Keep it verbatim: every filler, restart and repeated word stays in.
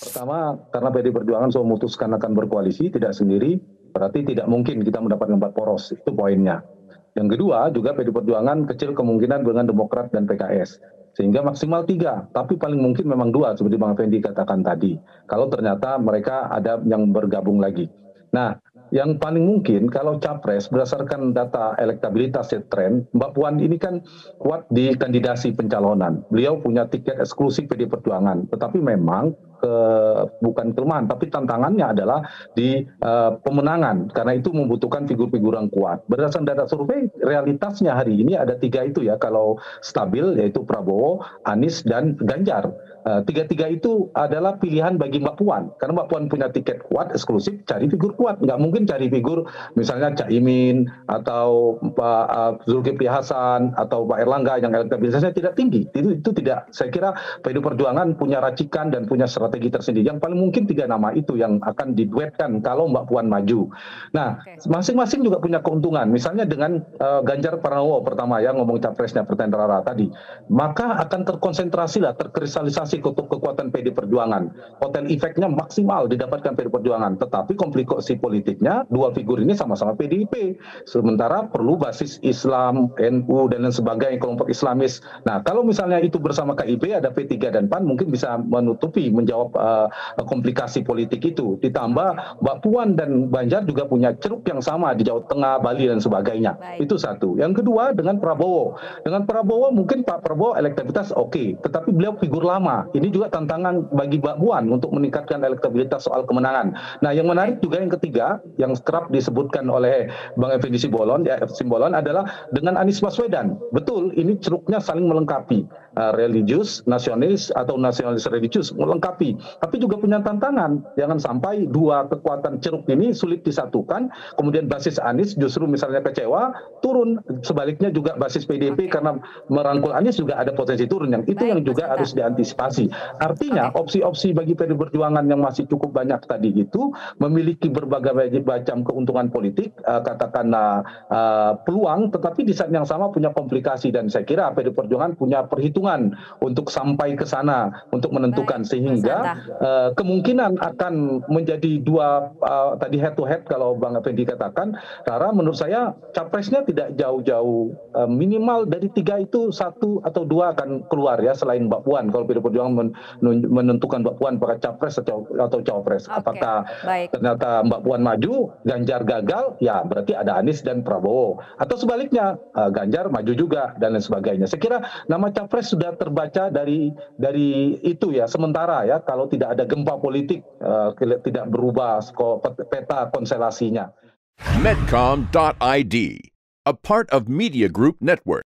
Pertama, karena P D I Perjuangan sudah memutuskan akan berkoalisi, tidak sendiri, berarti tidak mungkin kita mendapatkan empat poros, itu poinnya. Yang kedua, juga P D I Perjuangan kecil kemungkinan dengan Demokrat dan P K S. Sehingga maksimal tiga, tapi paling mungkin memang dua, seperti Bang Effendi katakan tadi. Kalau ternyata mereka ada yang bergabung lagi. Nah, yang paling mungkin kalau capres berdasarkan data elektabilitas ya, tren, Mbak Puan ini kan kuat di kandidasi pencalonan. Beliau punya tiket eksklusif P D I Perjuangan, tetapi memang ke, bukan kelemahan, tapi tantangannya adalah di uh, pemenangan, karena itu membutuhkan figur-figur yang kuat. Berdasarkan data survei, realitasnya hari ini ada tiga itu ya, kalau stabil yaitu Prabowo, Anies, dan Ganjar. Uh, tiga-tiga itu adalah pilihan bagi Mbak Puan, karena Mbak Puan punya tiket kuat eksklusif, cari figur kuat, nggak mungkin cari figur misalnya Caimin atau Pak uh, Zulkifli Hasan atau Pak Erlangga yang elektabilitasnya tidak tinggi. Itu itu tidak. Saya kira P D I Perjuangan punya racikan dan punya strategi tersendiri. Yang paling mungkin tiga nama itu yang akan diduetkan kalau Mbak Puan maju. Nah, masing-masing juga punya keuntungan. Misalnya dengan uh, Ganjar Pranowo pertama ya, ngomong capresnya Pertanyaan Rara tadi, maka akan terkonsentrasi lah, terkristalisasi ke kekuatan P D I Perjuangan. Kotel efeknya maksimal didapatkan P D I Perjuangan. Tetapi komplikasi politiknya, dua figur ini sama-sama P D I P. Sementara perlu basis Islam, N U, dan lain sebagainya, kelompok Islamis. Nah, kalau misalnya itu bersama K I P, ada P tiga dan P A N, mungkin bisa menutupi, menjawab uh, komplikasi politik itu. Ditambah Mbak Puan dan Ganjar juga punya ceruk yang sama di Jawa Tengah, Bali, dan sebagainya. Baik. Itu satu. Yang kedua, dengan Prabowo. Dengan Prabowo, mungkin Pak Prabowo elektabilitas oke, okay, tetapi beliau figur lama. Ini juga tantangan bagi Mbak Puan untuk meningkatkan elektabilitas soal kemenangan. Nah, yang menarik juga yang ketiga, yang kerap disebutkan oleh Bang Effendi Simbolon, ya, Simbolon adalah dengan Anies Baswedan. Betul, ini ceruknya saling melengkapi. Uh, religius, nasionalis, atau nasionalis religius, melengkapi. Tapi juga punya tantangan. Jangan sampai dua kekuatan ceruk ini sulit disatukan, kemudian basis Anies justru misalnya kecewa, turun. Sebaliknya juga basis P D I P okay. Karena merangkul Anies juga ada potensi turun. Yang itu Baik, yang juga harus diantisipasi. Artinya okay. opsi-opsi bagi P D I Perjuangan yang masih cukup banyak tadi itu memiliki berbagai macam keuntungan politik, uh, katakanlah uh, peluang, tetapi di saat yang sama punya komplikasi, dan saya kira P D I Perjuangan punya perhitungan untuk sampai ke sana, untuk menentukan. Baik, sehingga uh, kemungkinan akan menjadi dua uh, tadi head to head kalau Bang Effendi katakan, Rara, menurut saya capresnya tidak jauh-jauh, uh, minimal dari tiga itu satu atau dua akan keluar ya, selain Mbak Puan. Kalau P D I Perjuangan men menentukan Mbak Puan apakah capres atau, atau cawapres. Okay. Apakah Baik. ternyata Mbak Puan maju, Ganjar gagal, ya berarti ada Anies dan Prabowo. Atau sebaliknya, uh, Ganjar maju juga dan lain sebagainya. Saya kira nama capres sudah terbaca dari dari itu ya, sementara ya, kalau tidak ada gempa politik, uh, tidak berubah peta konstelasinya. Medcom dot I D, a part of Media Group Network.